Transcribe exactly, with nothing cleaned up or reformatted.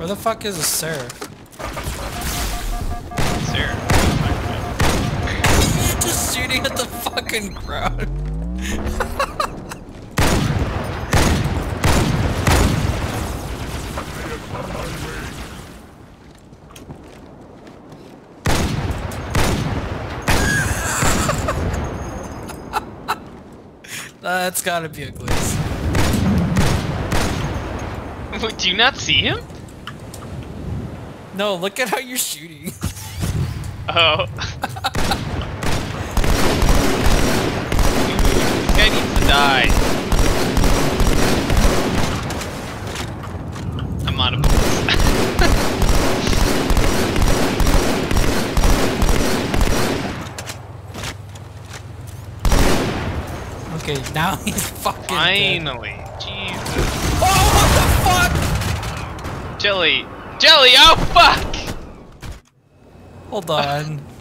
Where the fuck is a seraph? Seraph. Just shooting at the fucking crowd. That's gotta be a glitch. Wait, do you not see him? No, look at how you're shooting. Oh. This guy needs to die. I'm out of bullets. Okay, now he's fucking Finally. dead. Jesus. Oh, what the fuck? Jelly. Jelly, oh fuck! Hold on.